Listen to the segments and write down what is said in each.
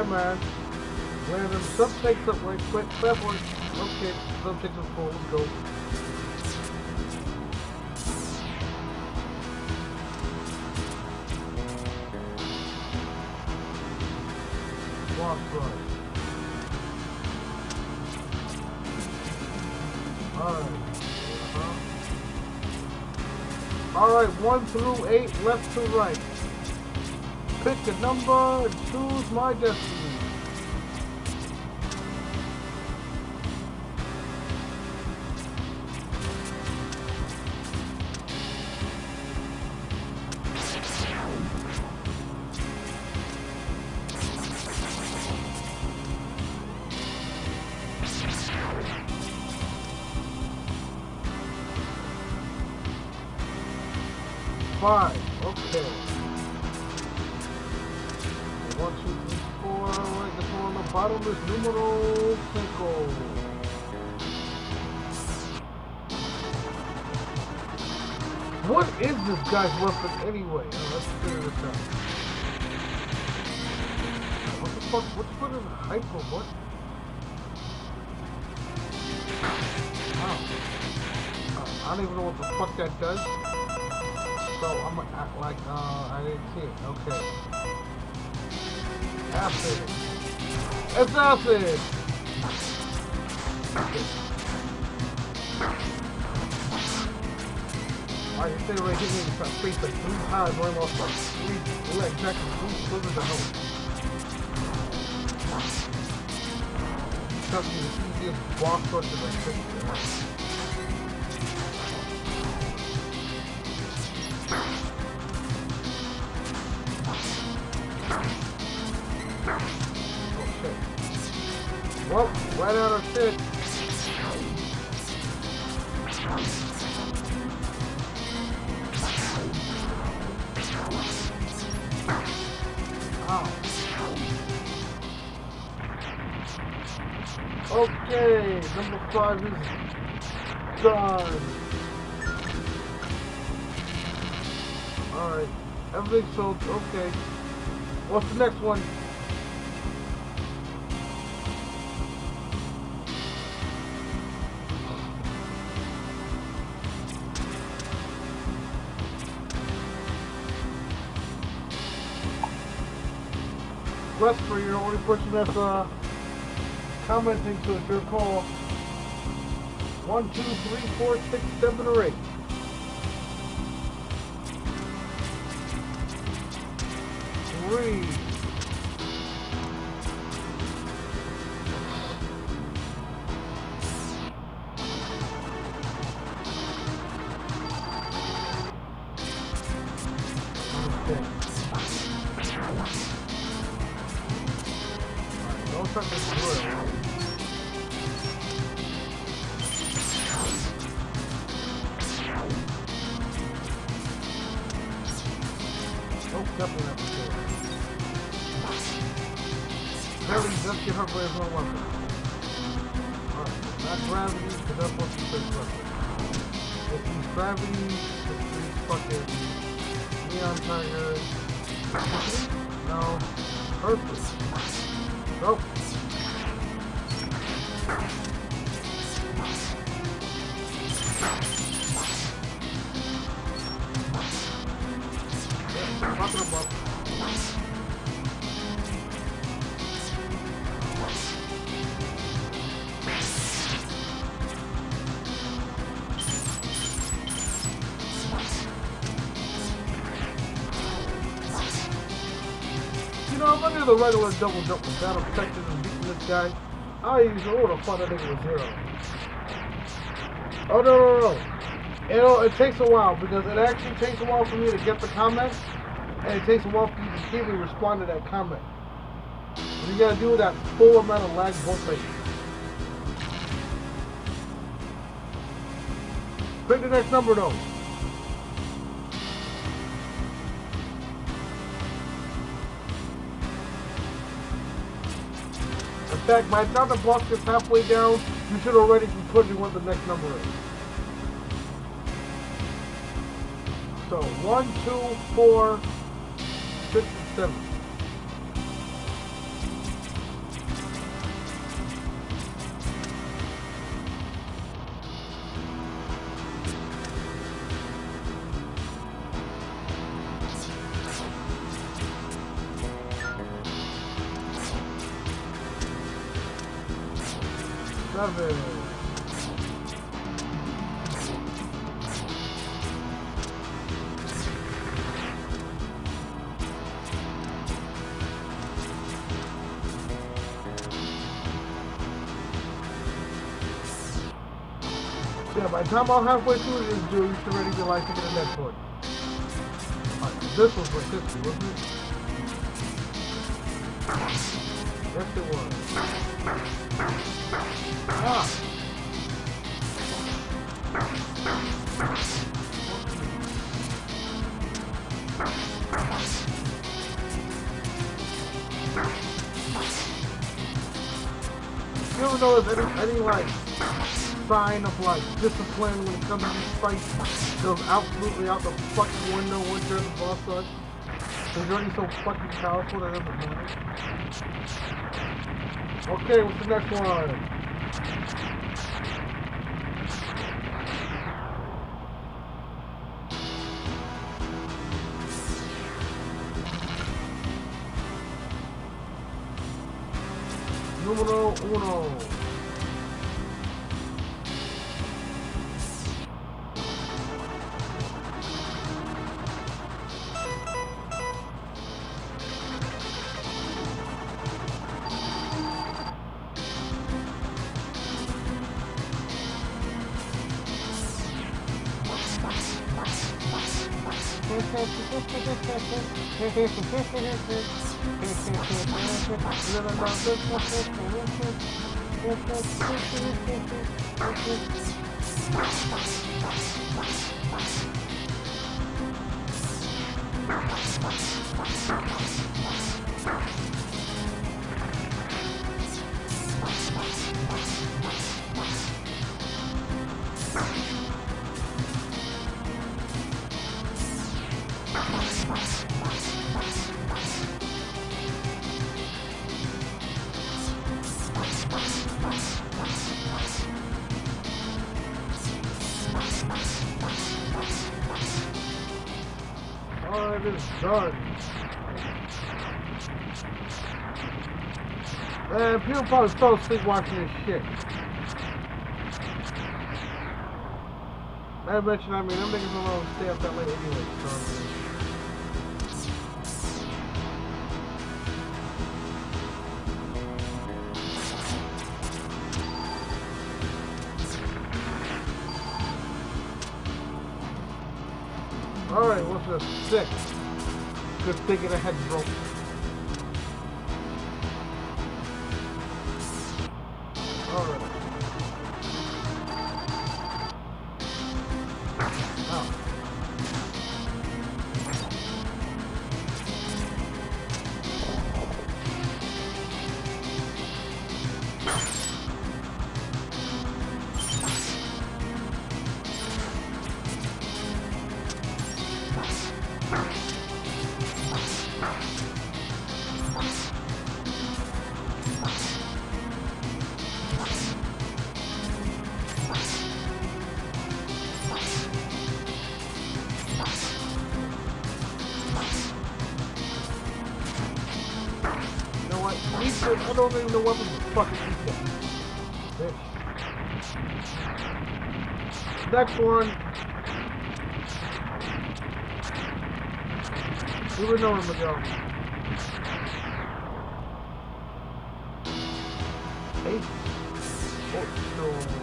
man. Landon, some takes up right quick. That one. Okay, some takes up full. Let's go. Boss rush. Alright. Alright, 1 through 8, left to right. Pick a number and choose my destiny. Five. Okay. 1, 2, 3, 4. Right, the four on the bottom is numero 5. What is this guy's weapon anyway? Let's figure this out. What the fuck? What's put in hyper? What? Wow. I don't even know what the fuck that does. So I'm gonna act like I didn't see it. Okay. Acid. It's acid! Alright, you stay right here and start face like 3 times running off like 3 leg jackets, 3 slivers of health. Trust me, the easiest boss rush is like 50. Well, right out of shit. Ow. Okay, number 5 is done. Alright, everything's sold. Okay. What's the next one? Wesper, you're the only person that's commenting, so it's your call. 1, 2, 3, 4, 6, 7, or 8. Three. Don't touch this wood. Oh, definitely not the door. Barely just get her with his own weapon. Alright, not gravity, because that's what she says weapon. If he's gravity, if he's fucking neon tiger. No. Perfect. Nope. Talking about. You know, if I do the regular double jump with battle protected and beating this guy, I usually would have fought that nigga with 0. Oh no. It takes a while because it actually takes a while for me to get the comment, and it takes a while for you to see me respond to that comment. And you gotta do that full amount of lag both ways. Pick the next number though. In fact, by the time the block gets halfway down, you should already be putting what the next number is. So 1, 2, 4, 6, and 7. 7. Yeah, by the time I'm halfway through this, dude, you should already be like taking the next one. Alright, this was for 60, wasn't it? Yes, it was. Ah! You ever know if any like sign of like discipline when it comes to these fights goes absolutely out the fucking window once you're in the boss rush? Because you're already so fucking powerful that it doesn't matter. Okay, what's the next one? Numero uno. Alright, it's done. Man, people probably fell asleep watching this shit. I mentioned, I mean, them niggas don't always stay up that late anyway, so. Alright, what's the 6? Good thinking ahead, bro. Alright. Oh. I don't even know what the fuck is this. Bitch. Next one. We would know him ago. 8. Oh, no.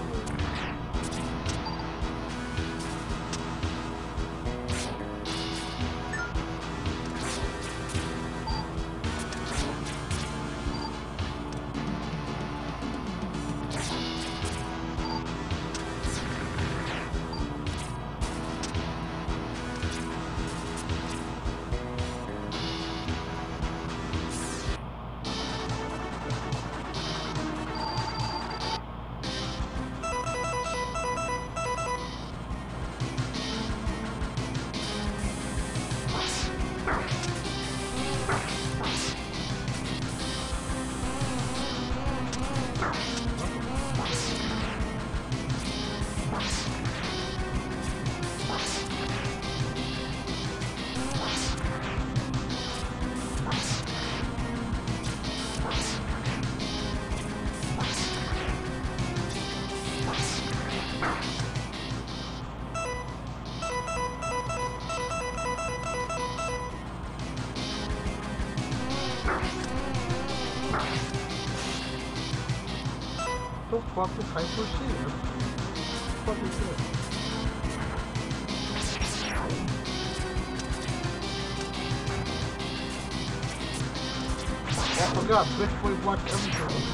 the fuck is Hyper C? What the fuck is this? I forgot, Bitch Boy watched everything.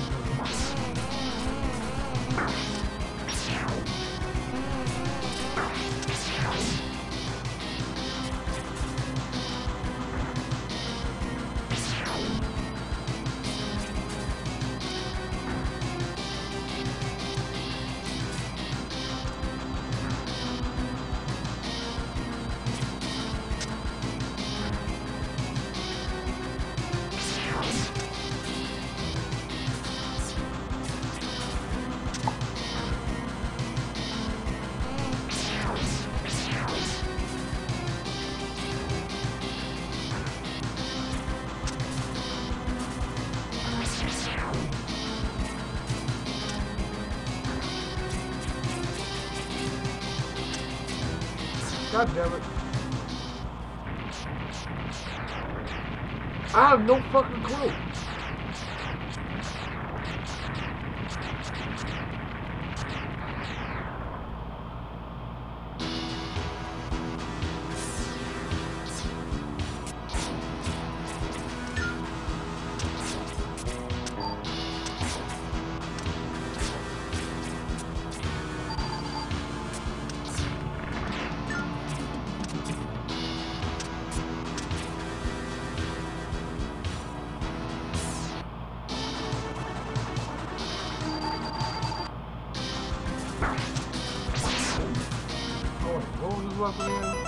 God damn it. I have no fucking clue. What was his weapon again?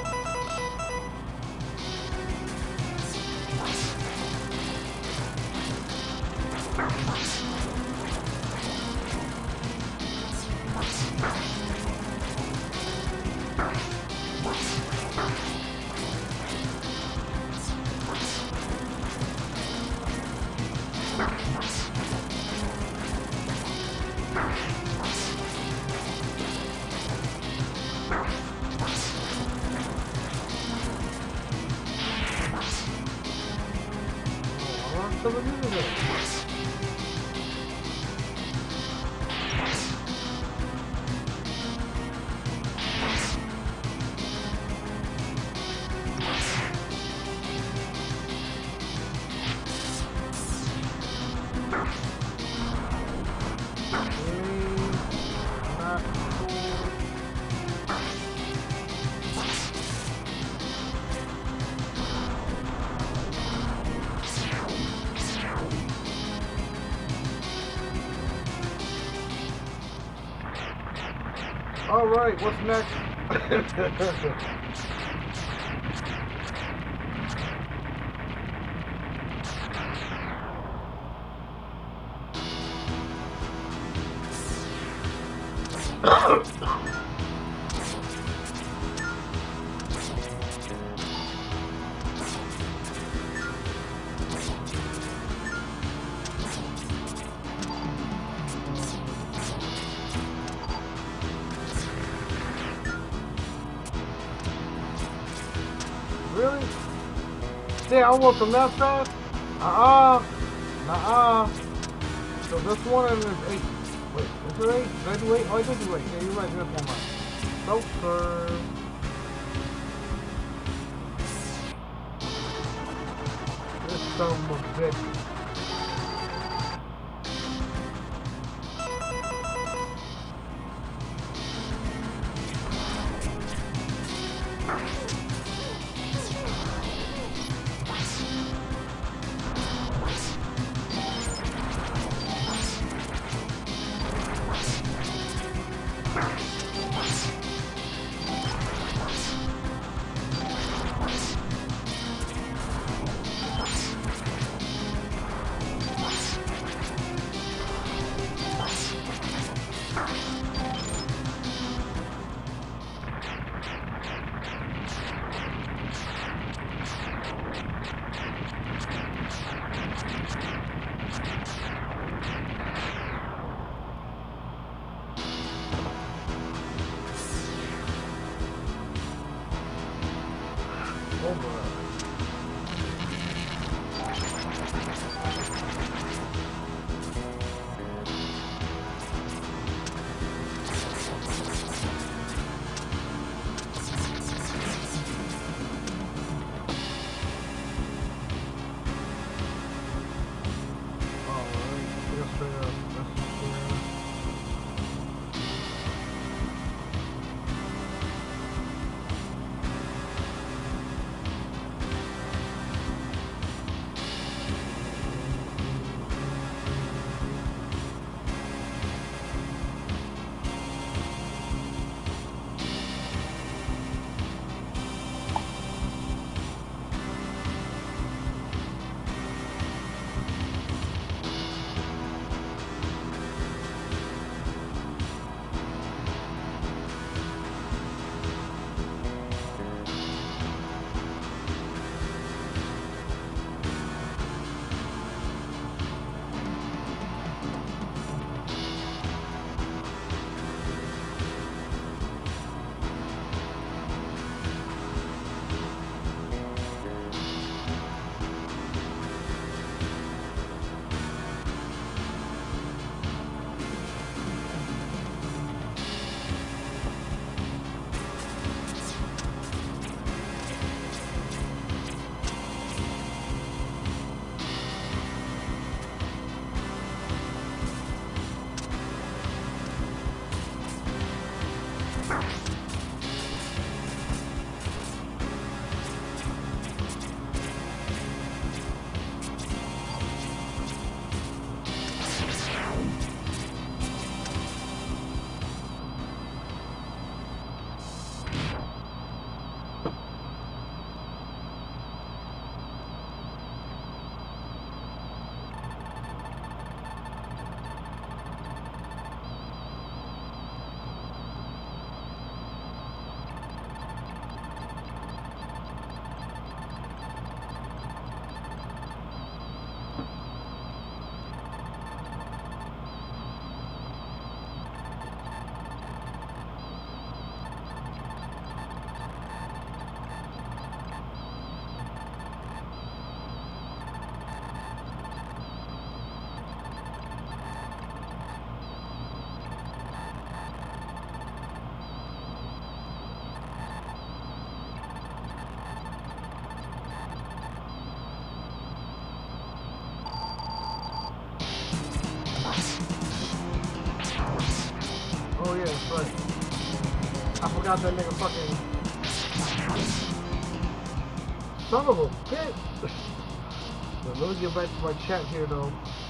Something new today. All right, what's next? Really? Stay almost from that fast? Nuh-uh. So this one is 8. Wait, is it 8? Did I do 8? Oh, I did do 8. Yeah, you're right. That's one right. Self-serve. This son of a bitch. Oh yeah, that's right. I forgot that nigga fucking son of a bitch. So let me get back to my chat here though.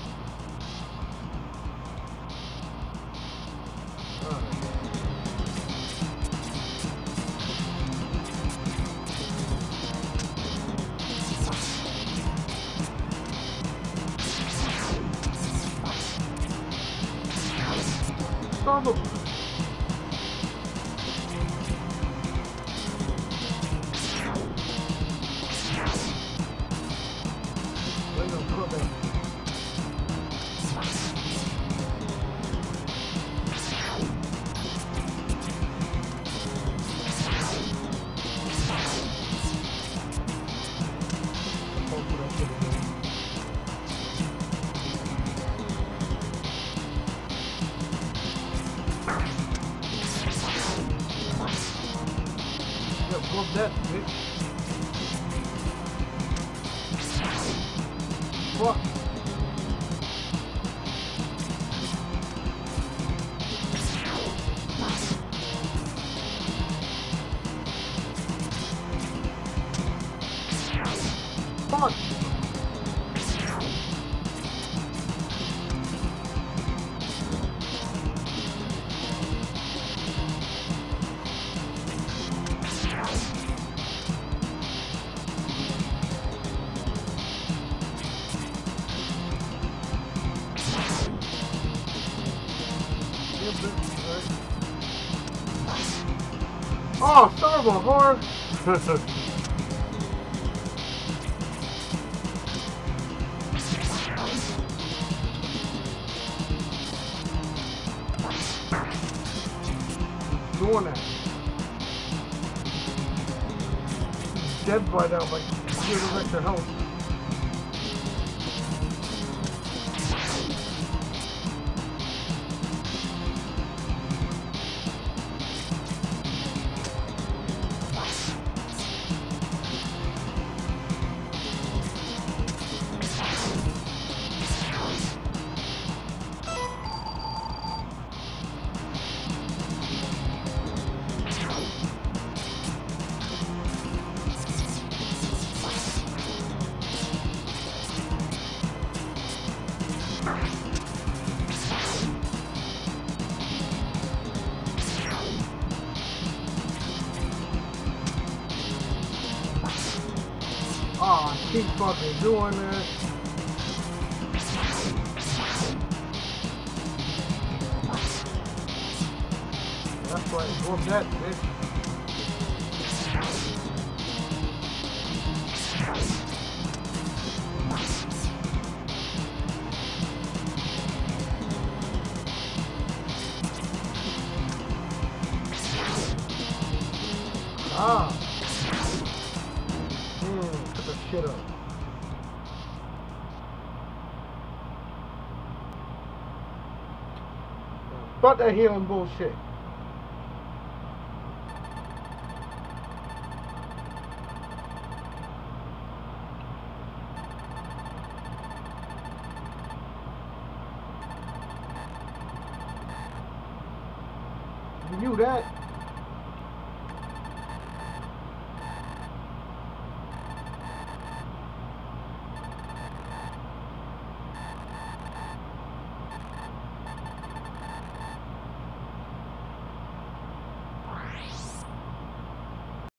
Son of a Fuck that, bitch. Fuck. Fuck. Oh, son of a whore! Doing that. He's dead by now, like, here to wreck their health. Oh, I keep fucking doing this. That's right, whoop that, bitch. Ah. Put the shit up. Fuck that healing bullshit. You knew that.